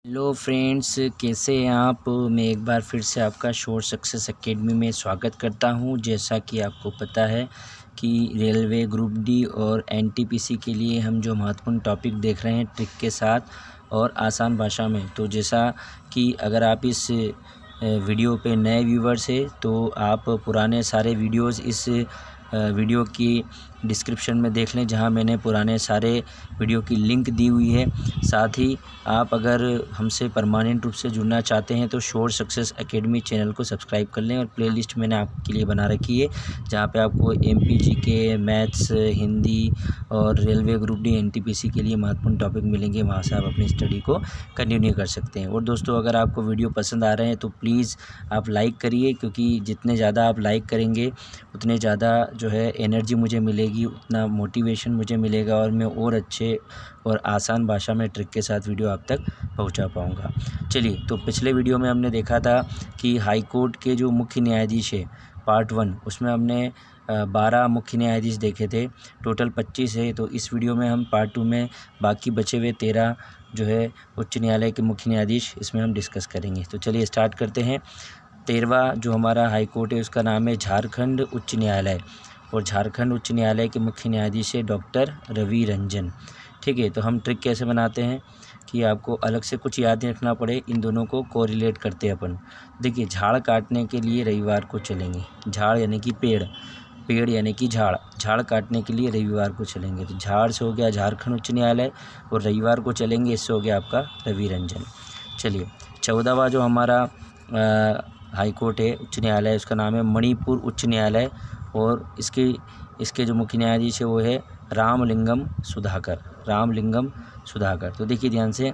Hello friends, कैसे हैं आप। मैं एक बार फिर से आपका श्योर सक्सेस एकेडमी में स्वागत करता हूं। जैसा कि आपको पता है कि रेलवे ग्रुप डी और एनटीपीसी के लिए हम जो महत्वपूर्ण टॉपिक देख रहे हैं ट्रिक के साथ और आसान भाषा में, तो जैसा कि अगर आप इस वीडियो पे नए व्यूवर्स हैं तो आप पुराने सारे वीडियोस इस वीडियो की डिस्क्रिप्शन में देख लें, जहां मैंने पुराने सारे वीडियो की लिंक दी हुई है। साथ ही आप अगर हमसे परमानेंट रूप से जुड़ना चाहते हैं तो श्योर सक्सेस एकेडमी चैनल को सब्सक्राइब कर लें और प्लेलिस्ट मैंने आपके लिए बना रखी है, जहां पे आपको एमपीजी के मैथ्स, हिंदी और रेलवे ग्रुप डी एनटीपीसी के लिए महत्वपूर्ण टॉपिक मिलेंगे। वहां से आप अपनी स्टडी को कंटिन्यू कर सकते हैं। और दोस्तों, अगर आपको वीडियो पसंद आ रहे हैं तो प्लीज़ आप लाइक करिए, क्योंकि जितने ज़्यादा आप लाइक करेंगे उतने ज़्यादा जो है एनर्जी मुझे मिलेगी, उतना मोटिवेशन मुझे मिलेगा और मैं और अच्छे और आसान भाषा में ट्रिक के साथ वीडियो आप तक पहुंचा पाऊंगा। चलिए, तो पिछले वीडियो में हमने देखा था कि हाई कोर्ट के जो मुख्य न्यायाधीश है पार्ट 1, उसमें हमने 12 मुख्य न्यायाधीश देखे थे, टोटल 25 है। तो इस वीडियो में हम पार्ट 2 में बाकी बचे हुए 13 जो है उच्च न्यायालय के मुख्य न्यायाधीश, इसमें हम डिस्कस करेंगे। तो चलिए स्टार्ट करते हैं। 13वां जो हमारा हाई कोर्ट है उसका नाम है झारखंड उच्च न्यायालय, और झारखंड उच्च न्यायालय के मुख्य न्यायाधीश है डॉक्टर रवि रंजन। ठीक है, तो हम ट्रिक कैसे बनाते हैं कि आपको अलग से कुछ याद नहीं रखना पड़े, इन दोनों को कोरिलेट करते हैं अपन। देखिए, झाड़ काटने के लिए रविवार को चलेंगे, झाड़ यानी कि पेड़, पेड़ यानी कि झाड़, झाड़ काटने के लिए रविवार को चलेंगे। तो झाड़ से हो गया झारखंड उच्च न्यायालय, और रविवार को चलेंगे इससे हो गया आपका रवि रंजन। चलिए, 14वां जो हमारा हाई कोर्ट है उच्च न्यायालय, उसका नाम है मणिपुर उच्च न्यायालय, और इसके जो मुख्य न्यायाधीश है वो है रामलिंगम सुधाकर, रामलिंगम सुधाकर। तो देखिए ध्यान से,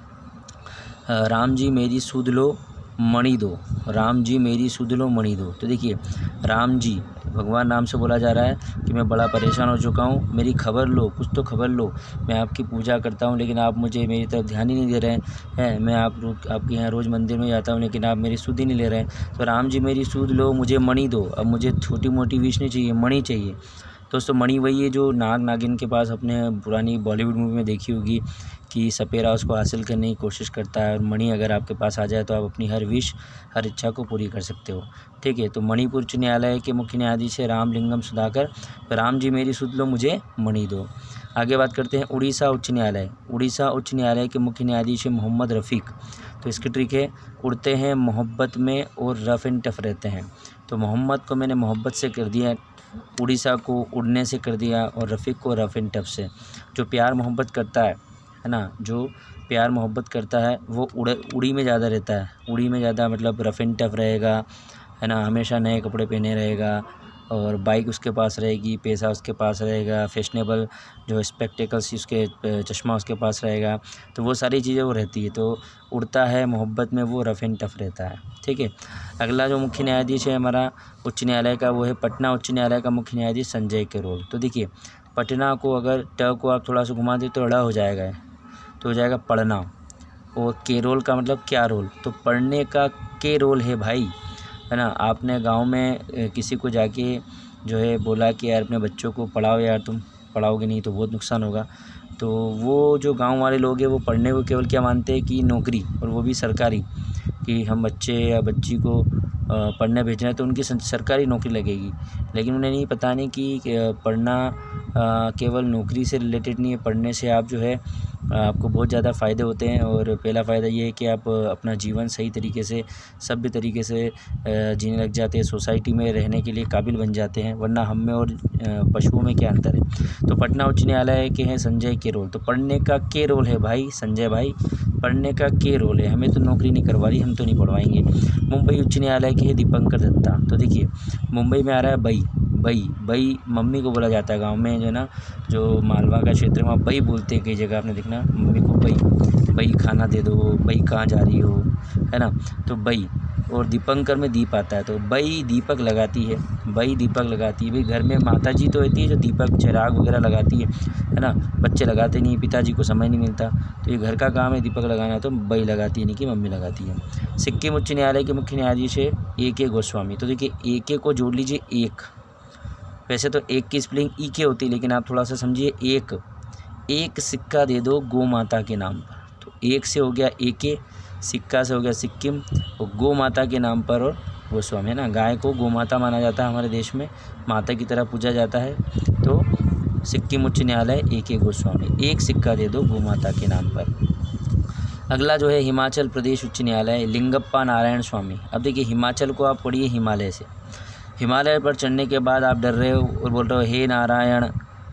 राम जी मेरी सुध लो मणि दो, राम जी मेरी सुध लो मणि दो। तो देखिए, राम जी भगवान नाम से बोला जा रहा है कि मैं बड़ा परेशान हो चुका हूँ, मेरी खबर लो, कुछ तो खबर लो। मैं आपकी पूजा करता हूँ लेकिन आप मुझे मेरी तरफ ध्यान ही नहीं दे रहे हैं। मैं आपके यहाँ रोज़ मंदिर में जाता हूँ लेकिन आप मेरी सुध ही नहीं ले रहे हैं। तो राम जी मेरी सुध लो, मुझे मणि दो। अब मुझे छोटी मोटी विश नहीं चाहिए, मणि चाहिए। दोस्तों, मणि वही है जो नाग नागिन के पास, अपने पुरानी बॉलीवुड मूवी में देखी होगी कि सपेरा उसको हासिल करने की कोशिश करता है, और मणि अगर आपके पास आ जाए तो आप अपनी हर विश, हर इच्छा को पूरी कर सकते हो। ठीक है, तो मणिपुर उच्च न्यायालय के मुख्य न्यायाधीश है रामलिंगम सुधाकर। तो राम जी मेरी सुध लो, मुझे मणि दो। आगे बात करते हैं उड़ीसा उच्च न्यायालय। उड़ीसा उच्च न्यायालय के मुख्य न्यायाधीश है मोहम्मद रफ़ीक। तो इसकी ट्रिक है, उड़ते हैं मोहब्बत में और रफ़ एंड टफ रहते हैं। तो मोहम्मद को मैंने मोहब्बत से कर दिया, उड़ीसा को उड़ने से कर दिया, और रफ़ीक को रफ़ एंड टफ से। जो प्यार मोहब्बत करता है ना, जो प्यार मोहब्बत करता है वो उड़ी में ज़्यादा रहता है, उड़ी में ज़्यादा मतलब रफ़ एंड टफ रहेगा, है ना, हमेशा नए कपड़े पहने रहेगा, और बाइक उसके पास रहेगी, पैसा उसके पास रहेगा, फैशनेबल जो स्पेक्टेकल्स उसके, चश्मा उसके पास रहेगा। तो वो सारी चीज़ें वो रहती है। तो उड़ता है मोहब्बत में, वो रफ़ एंड टफ रहता है। ठीक है, अगला जो मुख्य न्यायाधीश है हमारा उच्च न्यायालय का, वो है पटना उच्च न्यायालय का मुख्य न्यायाधीश संजय करोल। तो देखिए, पटना को अगर ट को आप थोड़ा सा घुमा दें तो ड़ हो जाएगा, तो हो जाएगा पढ़ना, और केरोल का मतलब क्या रोल, तो पढ़ने का के रोल है भाई, है ना। आपने गांव में किसी को जाके जो है बोला कि यार अपने बच्चों को पढ़ाओ, यार तुम पढ़ाओगे नहीं तो बहुत नुकसान होगा। तो वो जो गांव वाले लोग हैं वो पढ़ने को केवल क्या मानते हैं कि नौकरी, और वो भी सरकारी, कि हम बच्चे या बच्ची को पढ़ने भेजना है तो उनकी सरकारी नौकरी लगेगी। लेकिन उन्हें नहीं पता नहीं कि पढ़ना केवल नौकरी से रिलेटेड नहीं है। पढ़ने से आप जो है आपको बहुत ज़्यादा फ़ायदे होते हैं, और पहला फ़ायदा ये है कि आप अपना जीवन सही तरीके से, सभ्य तरीके से जीने लग जाते हैं, सोसाइटी में रहने के लिए काबिल बन जाते हैं। वरना हम में और पशुओं में क्या अंतर है। तो पटना उच्च न्यायालय के हैं संजय केरोल। तो पढ़ने का के रोल है भाई संजय भाई, पढ़ने का के रोल है, हमें तो नौकरी नहीं करवा रही, हम तो नहीं पढ़वाएंगे। मुंबई उच्च न्यायालय के है दीपंकर दत्ता। तो देखिए, मुंबई में आ रहा है बई, बई, बई मम्मी को बोला जाता है गांव में, जो है ना, जो मालवा का क्षेत्र में बई बोलते हैं कई जगह, आपने देखना मम्मी को बई, बई खाना दे दो, बई कहाँ जा रही हो, है ना। तो बई, और दीपंकर में दीप आता है, तो बई दीपक लगाती है, बई दीपक लगाती है। भाई घर में माता जी तो होती है जो दीपक चिराग वगैरह लगाती है ना, बच्चे लगाते नहीं, पिताजी को समय नहीं मिलता, तो ये घर का काम है दीपक लगाना, तो बई लगाती है, नहीं कि मम्मी लगाती है। सिक्किम उच्च न्यायालय के मुख्य न्यायाधीश है AK गोस्वामी। तो देखिए, AK को जोड़ लीजिए एक, वैसे तो एक की स्पेलिंग EK होती है, लेकिन आप थोड़ा सा समझिए, एक सिक्का दे दो गौ माता के नाम पर। तो एक से हो गया एके, सिक्का से हो गया सिक्किम, और गौ माता के नाम पर और गोस्वामी, है ना। गाय को गौ माता माना जाता है हमारे देश में, माता की तरह पूजा जाता है। तो सिक्किम उच्च न्यायालय एके गोस्वामी, एक सिक्का दे दो गौ माता के नाम पर। अगला जो है हिमाचल प्रदेश उच्च न्यायालय लिंगप्पा नारायण स्वामी। अब देखिए हिमाचल को आप पढ़िए हिमालय से, हिमालय पर चढ़ने के बाद आप डर रहे हो और बोल रहे हो हे नारायण,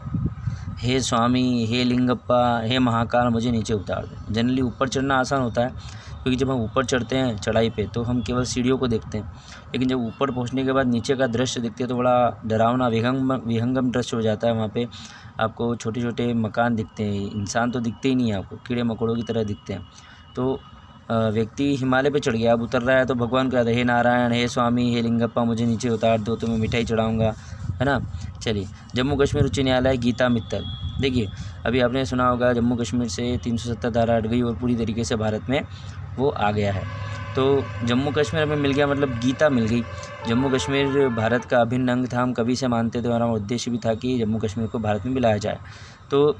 हे स्वामी, हे लिंगप्पा, हे महाकाल, मुझे नीचे उतार दो। जनरली ऊपर चढ़ना आसान होता है, क्योंकि जब हम ऊपर चढ़ते हैं चढ़ाई पे तो हम केवल सीढ़ियों को देखते हैं, लेकिन जब ऊपर पहुंचने के बाद नीचे का दृश्य देखते हैं तो बड़ा डरावना विहंगम दृश्य हो जाता है। वहाँ पे आपको छोटे छोटे मकान दिखते हैं, इंसान तो दिखते ही नहीं है आपको, कीड़े मकोड़ों की तरह दिखते हैं। तो व्यक्ति हिमालय पे चढ़ गया, अब उतर रहा है तो भगवान कहता है हे नारायण, हे स्वामी, हे लिंगप्पा, मुझे नीचे उतार दो तो मैं मिठाई चढ़ाऊँगा, है ना। चलिए जम्मू कश्मीर उच्च न्यायालय गीता मित्तल। देखिए अभी आपने सुना होगा जम्मू कश्मीर से 370 धारा हट गई और पूरी तरीके से भारत में वो आ गया है। तो जम्मू कश्मीर हमें मिल गया, मतलब गीता मिल गई। जम्मू कश्मीर भारत का अभिन्न अंग था, हम कभी से मानते थे, हमारा उद्देश्य भी था कि जम्मू कश्मीर को भारत में मिलाया जाए। तो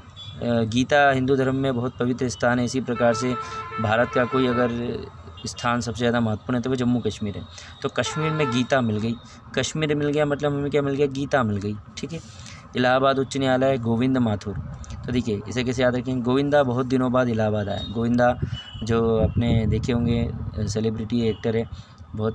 गीता हिंदू धर्म में बहुत पवित्र स्थान है। इसी प्रकार से भारत का कोई अगर स्थान सबसे ज़्यादा महत्वपूर्ण है तो वो जम्मू कश्मीर है। तो कश्मीर में गीता मिल गई, कश्मीर मिल गया मतलब हमें क्या मिल गया, गीता मिल गई, ठीक है। इलाहाबाद उच्च न्यायालय गोविंद माथुर। तो देखिए इसे कैसे याद रखेंगे, गोविंदा बहुत दिनों बाद इलाहाबाद आया। गोविंदा जो अपने देखे होंगे सेलिब्रिटी एक्टर है, बहुत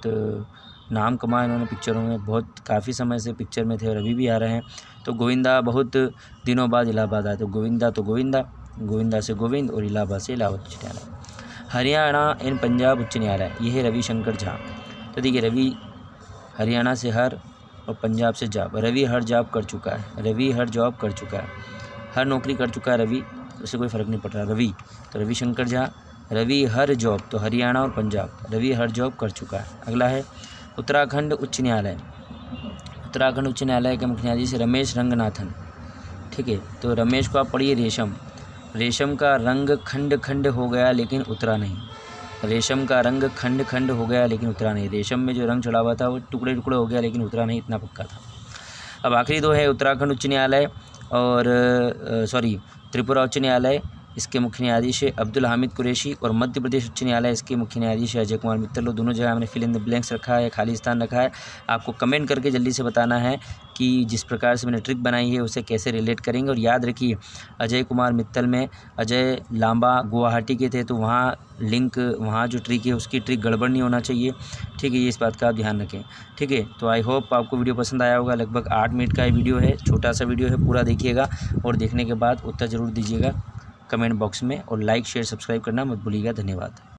नाम कमाया इन्होंने पिक्चरों में, बहुत काफ़ी समय से पिक्चर में थे और अभी भी आ रहे हैं। तो गोविंदा बहुत दिनों बाद इलाहाबाद आया। तो गोविंदा, गोविंदा से गोविंद, और इलाहाबाद से इलाहाबाद उच्च न्यायालय। हरियाणा एंड पंजाब उच्च न्यायालय, ये है रविशंकर झा। तो देखिए रवि हरियाणा से हर और पंजाब से जॉब, रवि हर जॉब कर चुका है, रवि हर जॉब कर चुका है, हर नौकरी कर चुका है रवि, उससे कोई फ़र्क नहीं पड़ रहा। रवि तो रविशंकर झा, रवि हर जॉब तो हरियाणा और पंजाब, रवि हर जॉब कर चुका है। अगला है उत्तराखंड उच्च न्यायालय। उत्तराखंड उच्च न्यायालय के मुख्य न्यायाधीश रमेश रंगनाथन, ठीक है। तो रमेश को आप पढ़िए रेशम, रेशम का रंग खंड खंड हो गया लेकिन उतरा नहीं, रेशम का रंग खंड खंड हो गया लेकिन उतरा नहीं। रेशम में जो रंग चढ़ा हुआ था वो टुकड़े टुकड़े हो गया लेकिन उतरा नहीं, इतना पक्का था। अब आखिरी दो है उत्तराखंड उच्च न्यायालय और त्रिपुरा उच्च न्यायालय, इसके मुख्य न्यायाधीश है अब्दुल हामिद कुरैशी, और मध्य प्रदेश उच्च न्यायालय, इसके मुख्य न्यायाधीश है अजय कुमार मित्तल। दोनों जगह हमने फिल इन द ब्लैंक्स रखा है, खाली स्थान रखा है। आपको कमेंट करके जल्दी से बताना है कि जिस प्रकार से मैंने ट्रिक बनाई है उसे कैसे रिलेट करेंगे। और याद रखिए अजय कुमार मित्तल में अजय लांबा गुवाहाटी के थे, तो वहाँ लिंक, वहाँ जो ट्रिक है उसकी ट्रिक गड़बड़ नहीं होना चाहिए, ठीक है। ये इस बात का आप ध्यान रखें, ठीक है। तो आई होप आपको वीडियो पसंद आया होगा। लगभग 8 मिनट का वीडियो है, छोटा सा वीडियो है, पूरा देखिएगा और देखने के बाद उत्तर ज़रूर दीजिएगा कमेंट बॉक्स में, और लाइक शेयर सब्सक्राइब करना मत भूलिएगा। धन्यवाद।